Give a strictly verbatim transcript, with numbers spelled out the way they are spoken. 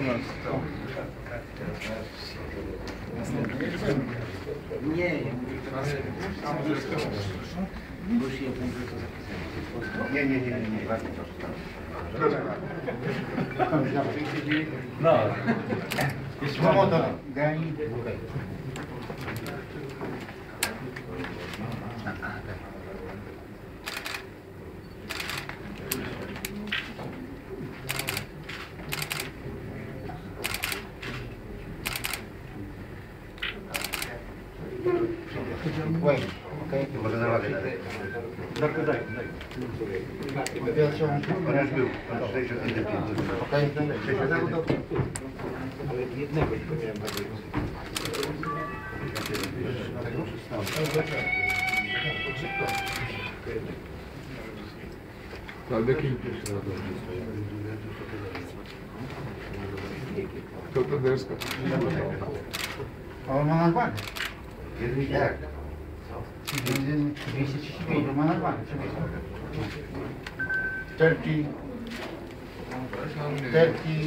nas to. Nie, nie mówię teraz. Nie, nie, nie, nie, nie, bardzo proszę. No. Promotor Gani. Wait, okej? Może na razie. Daj, daj, daj. On już był. Okej? Ale jednego tylko miałem bardziej. Daleki. To to deska. On ma nazwanie. Jeden tak. dwieście trzydzieści pięć, ma nazwanie. Thirty. Thirty.